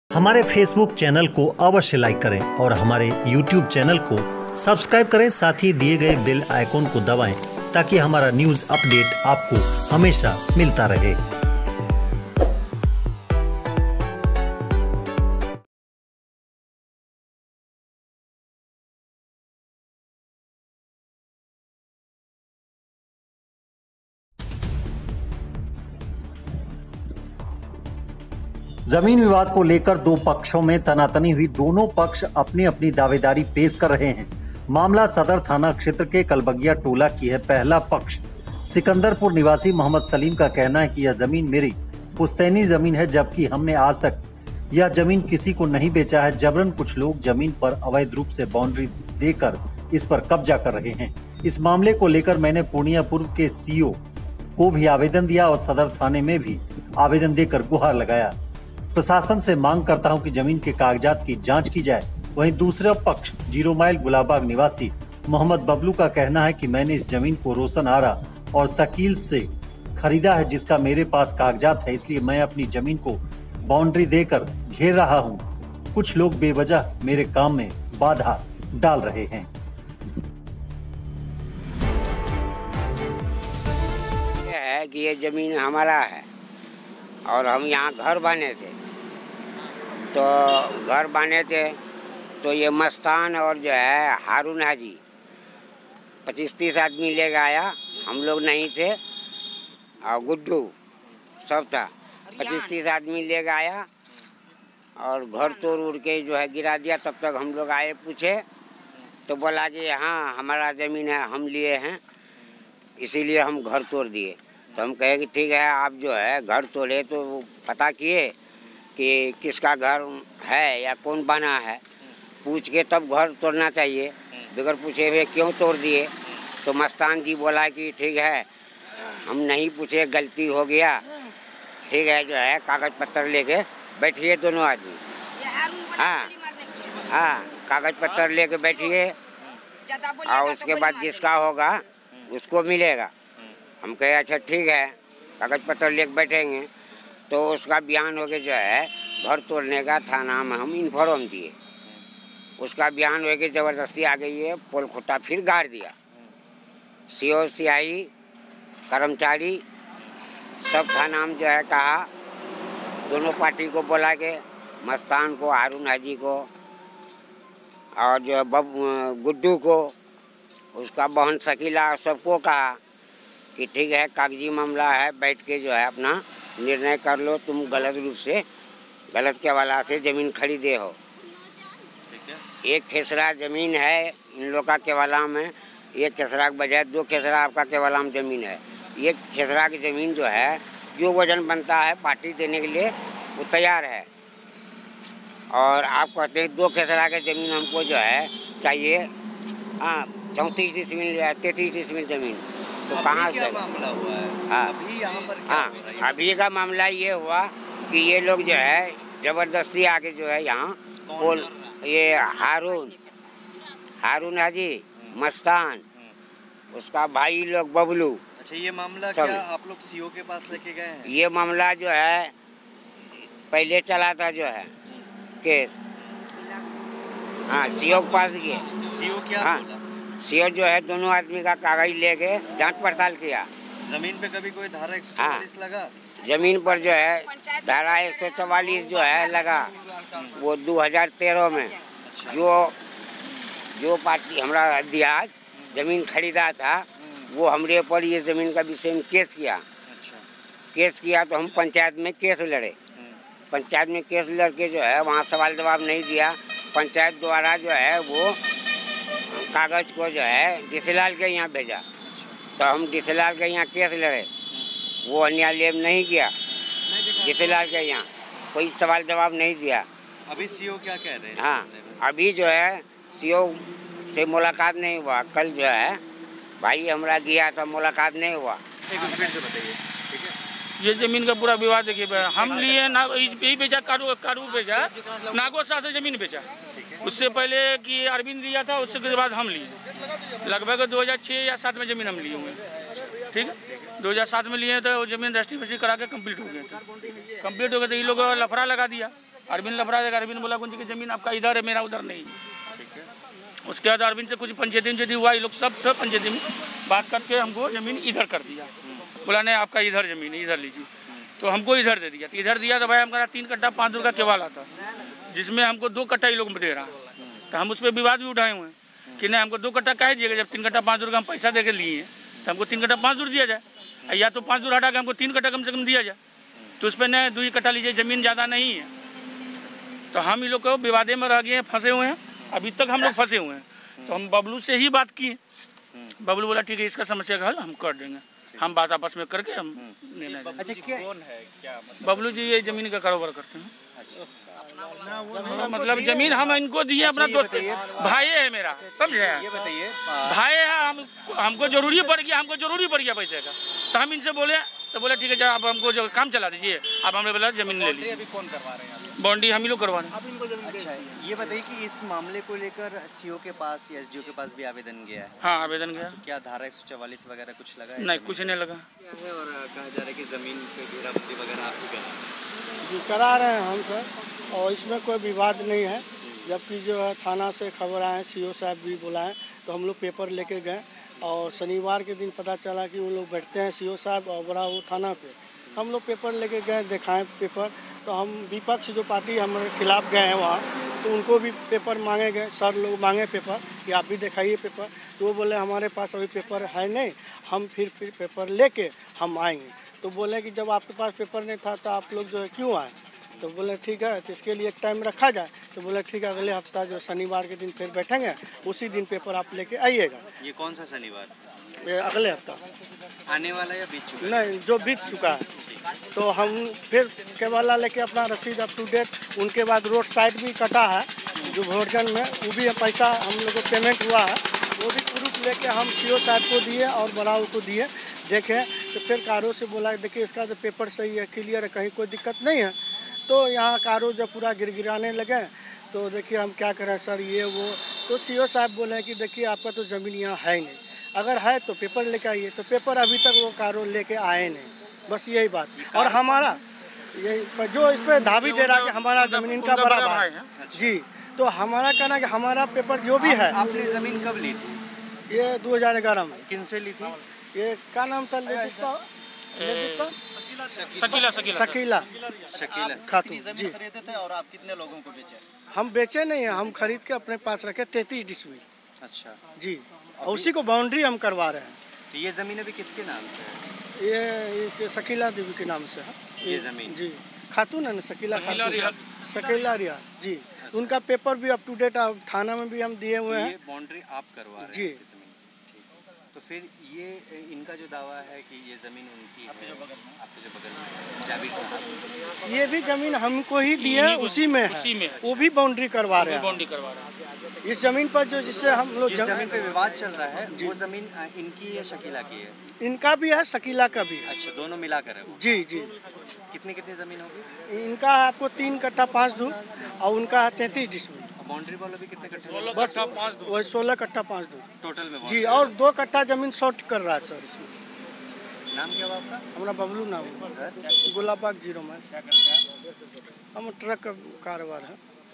हमारे Facebook channel को अवश्य लाइक करें और हमारे यूट्यूब चैनल को सब्सक्राइब करें, साथ ही दिए गए बेल आइकॉन को दबाएं ताकि हमारा न्यूज़ अपडेट आपको हमेशा मिलता रहे। जमीन विवाद को लेकर दो पक्षों में तनातनी हुई। दोनों पक्ष अपनी अपनी दावेदारी पेश कर रहे हैं। मामला सदर थाना क्षेत्र के कलबगिया टोला की है। पहला पक्ष सिकंदरपुर निवासी मोहम्मद सलीम का कहना है कि यह जमीन मेरी पुश्तैनी जमीन है, जबकि हमने आज तक यह जमीन किसी को नहीं बेचा है। जबरन कुछ लोग जमीन पर अवैध रूप से बाउंड्री देकर इस पर कब्जा कर रहे हैं। इस मामले को लेकर मैंने पूर्णिया पूर्व के सीओ को भी आवेदन दिया और सदर थाने में भी आवेदन देकर गुहार लगाया। प्रशासन से मांग करता हूं कि जमीन के कागजात की जांच की जाए। वहीं दूसरा पक्ष 0 माइल गुलाबाग निवासी मोहम्मद बबलू का कहना है कि मैंने इस जमीन को रोशन आरा और शकील से खरीदा है, जिसका मेरे पास कागजात है, इसलिए मैं अपनी जमीन को बाउंड्री देकर घेर रहा हूं। कुछ लोग बेवजह मेरे काम में बाधा डाल रहे हैं। यह है कि ये जमीन हमारा है और हम यहाँ घर बने थे, तो घर बने थे तो ये मस्तान और जो है हारून हाजी 25-30 आदमी ले आया। हम लोग नहीं थे और गुड्डू सब था। 25-30 आदमी ले आया और घर तोड़ उड़ के जो है गिरा दिया। तब तक हम लोग आए, पूछे तो बोला कि हाँ हमारा ज़मीन है, हम लिए हैं, इसीलिए हम घर तोड़ दिए। तो हम कहे कि ठीक है, आप जो है घर तोड़े तो पता किए कि किसका घर है या कौन बना है, पूछ के तब घर तोड़ना चाहिए। बगैर पूछे हुए क्यों तोड़ दिए? तो मस्तान जी बोला कि ठीक है, हम नहीं पूछे, गलती हो गया, ठीक है, जो है कागज़ पत्तर लेके बैठिए दोनों आदमी। हाँ, कागज़ पत्तर लेके बैठिए और उसके बाद जिसका होगा उसको मिलेगा। हम कहे अच्छा ठीक है, कागज़ पत्तर लेके बैठेंगे। तो उसका बयान हो गया, जो है घर तोड़ने का थाना में हम इन्फॉर्म दिए। उसका बयान हो गया, ज़बरदस्ती आ गई है, पोल खुट्टा फिर गाड़ दिया। सीओ सियाई कर्मचारी सब थाना में जो है कहा, दोनों पार्टी को बोला के, मस्तान को, हारून हाजी को और जो है गुड्डू को, उसका बहन शकीला, सबको कहा कि ठीक है, कागजी मामला है, बैठ के जो है अपना निर्णय कर लो। तुम गलत रूप से, गलत केवाला से ज़मीन खरीदे हो। एक खेसरा ज़मीन है इन लोग का केवाला में, एक खेसरा के बजाय 2 खेसरा आपका केवाला में ज़मीन है। एक खेसरा की ज़मीन जो है, जो वजन बनता है पार्टी देने के लिए वो तैयार है, और आप कहते हैं 2 खेसरा की ज़मीन हमको जो है चाहिए। हाँ, 34 डिसमिल या 33 डिसमिल ज़मीन, तो कहाँ से मामला हुआ है? हाँ, अभी यहाँ पर हाँ, अभी का मामला ये हुआ कि ये लोग जो है ज़बरदस्ती आके जो है यहाँ पोल, ये हारून हाजी, मस्तान, उसका भाई लोग बबलू। अच्छा, ये मामला क्या आप लोग सीओ के पास लेके गए हैं? ये मामला जो है पहले चला था, जो है केस, हाँ सीओ के पास गए। सीओ क्या हाँ, बोला? सीओ जो है दोनों आदमी का कागज लेके जांच पड़ताल किया। जमीन पे कभी कोई धारा 144 लगा? जमीन पर जो है धारा 144 जो है लगा, वो 2013 में। जो पार्टी हमारा दिया जमीन खरीदा था, वो हमरे पर ये ज़मीन का विषय में केस किया। अच्छा। केस किया तो हम पंचायत में केस लड़े। पंचायत में केस लड़के जो है वहाँ सवाल जवाब नहीं दिया। पंचायत द्वारा जो है वो कागज़ को जो है डीसीलाल के यहाँ भेजा। तो हम डीसीलाल के यहाँ केस लड़े, वो न्यायालय में नहीं गया। डीसीलाल के यहाँ कोई सवाल जवाब नहीं दिया। अभी सीओ क्या कह रहे हैं? हाँ, अभी जो है सीओ से मुलाकात नहीं हुआ। कल जो है भाई हमारा गया था, मुलाकात नहीं हुआ। एक मिनट से बताइए, ठीक है? ये जमीन का पूरा विवाद देखिए, हम लिए ना, यही बेचा, कारू बेचा, नागो शाह से जमीन बेचा। उससे पहले कि अरविंद लिया था, उसके बाद हम लिए। लगभग 2006 या 7 में जमीन हम लिए हुए, ठीक है। 2007 में लिए तो वो जमीन रजिस्ट्री करा के कंप्लीट हो गए थे। कंप्लीट हो गए तो ये लोग लफड़ा लगा दिया। अरविंद लफड़ा देगा। अरविंद बोला कुंजी की ज़मीन आपका इधर है, मेरा उधर नहीं। उसके बाद अरविंद से कुछ पंचायती में हुआ, ये लोग सब थे पंचायती में बात करके हमको ज़मीन इधर कर दिया। बोला नहीं आपका इधर ज़मीन है, इधर लीजिए। तो हमको इधर दे दिया। तो इधर दिया तो भाई हमारा 3 कट्टा 5 दूर का केवाल आता, जिसमें हमको 2 कट्टा ये लोग दे रहा। तो हम उस पर विवाद भी उठाए हुए हैं कि नहीं हमको 2 कट्टा कह दिएगा, जब 3 कट्टा 5 दूर का हम पैसा दे के लिए हैं तो हमको 3 कट्टा 5 दूर दिया जाए, या तो 5 दूर हटा के हमको 3 कट्टा कम से कम दिया जाए। तो उस पर नहीं 2 कट्टा लीजिए, ज़मीन ज़्यादा नहीं है। तो हम ये लोग को विवादे में रह गए हैं, फंसे हुए हैं। अभी तक हम लोग फंसे हुए हैं। तो हम बबलू से ही बात किए। बबलू बोला ठीक है इसका समस्या का हल हम कर देंगे। हम बात आपस में करके हम निर्णय देंगे। अच्छा कौन है क्या बबलू जी ये ज़मीन का कारोबार करते हैं। मतलब ज़मीन हम इनको दिए, अपना दोस्त भाई है मेरा, समझे। ये बताइए भाई है, हमको जरूरी पड़ गया पैसे का। तो हम इनसे बोले तो बोले ठीक है आप हमको जो काम चला दीजिए। अब हमने बोला ज़मीन ले लीजिए। अभी कौन करवा रहे हैं बाउंड्री हम ही लोग करवा रहे हैं। अच्छा ये बताइए कि इस मामले को लेकर सीओ के पास या एसडीओ के पास भी आवेदन गया है? हाँ आवेदन गया। क्या धारा 144 वगैरह कुछ लगा है? नहीं कुछ नहीं लगा है। और कहा जा रहा है कि जमीन पे घेराबंदी वगैरह आप ही जी करा रहे हैं हम सर, और इसमें कोई विवाद नहीं है। जबकि जो है थाना से खबर आए, सीओ साहब भी बुलाएं तो हम लोग पेपर लेके गए। और शनिवार के दिन पता चला कि वो लोग बैठते हैं सीओ साहब और बड़ा वो थाना पे। हम लोग पेपर लेके गए, दिखाएं पेपर। तो हम विपक्ष जो पार्टी हमारे खिलाफ गए हैं वहाँ, तो उनको भी पेपर मांगे गए। सर लोग मांगे पेपर कि आप भी दिखाइए पेपर। तो वो बोले हमारे पास अभी पेपर है नहीं, हम फिर पेपर लेके हम आएंगे। तो बोले कि जब आपके पास पेपर नहीं था तो आप लोग जो है क्यों आए? तो बोले ठीक है तो इसके लिए एक टाइम रखा जाए। तो बोले ठीक है अगले हफ्ता जो शनिवार के दिन फिर बैठेंगे, उसी दिन पेपर आप लेके आइएगा। ये कौन सा शनिवार? ये अगले हफ्ता आने वाला या बीत चुका? नहीं जो बीत चुका है। तो हम फिर केवाला लेके अपना रसीद अप टू डेट, उनके बाद रोड साइड भी कटा है जो भोजन में, वो भी पैसा हम लोग को पेमेंट हुआ है, वो भी प्रूफ लेके हम सीओ साहब को दिए और बड़ाऊ को दिए। देखें तो फिर कारो से बोला देखिए इसका जो पेपर सही है, क्लियर है, कहीं कोई दिक्कत नहीं है। तो यहाँ कारो जब पूरा गिरगिराने लगे तो देखिए हम क्या करें सर ये वो। तो सीओ साहब बोले कि देखिए आपका तो ज़मीन यहाँ है नहीं, अगर है तो पेपर लेके आइए। तो पेपर अभी तक वो कारो लेके आए नहीं, बस यही बात। और हमारा ये जो इस पर दावी दे रहा है कि हमारा ज़मीन इनका बड़ा भाई है जी। तो हमारा कहना है कि हमारा पेपर जो भी है। आपने ज़मीन कब ली थी? ये 2011 में। किन से ली थी? ये क्या नाम था लेडीज का? शकीला खातून जी। खरीदे थे और आप कितने लोगों को बेचे? हम बेचे नहीं हैं, हम खरीद के अपने पास रखे 33 डिसमिल। अच्छा जी, और उसी को बाउंड्री हम करवा रहे हैं। तो ये ज़मीन अभी किसके नाम से है? ये इसके शकीला देवी के नाम से है ये ज़मीन जी। खातून है ना, शकीला खातून, शकीला रिया जी। उनका पेपर भी अप टू डेट थाना में भी हम दिए हुए हैं। ये बाउंड्री आप करवा रहे हैं जी। तो फिर ये इनका जो दावा है कि ये ज़मीन उनकी है, आपके जो बगल में जावेद साहब, ये भी ज़मीन हमको ही दी है, उसी में है। वो भी बाउंड्री करवा रहे हैं। इस ज़मीन पर जो जिससे हम लोग जिस ज़मीन पे विवाद चल रहा है वो ज़मीन इनकी या शकीला की है? इनका भी है, शकीला का भी है। अच्छा दोनों मिलाकर है वो? जी जी। कितनी ज़मीन होगी? इनका आपको 3 कट्टा 5 दूर और उनका है 33 डिसमिल। बाउंड्री वाला भी कितने कट्टे? बस वही 16 कट्टा 5 दूर टोटल में जी। और 2 कट्टा ज़मीन शॉर्ट कर रहा है सर इसमें। नाम क्या हुआ आपका? हमारा बबलू नाम है, गुलाबाग 0 में। क्या करते हैं आप? हम ट्रक का कारोबार है।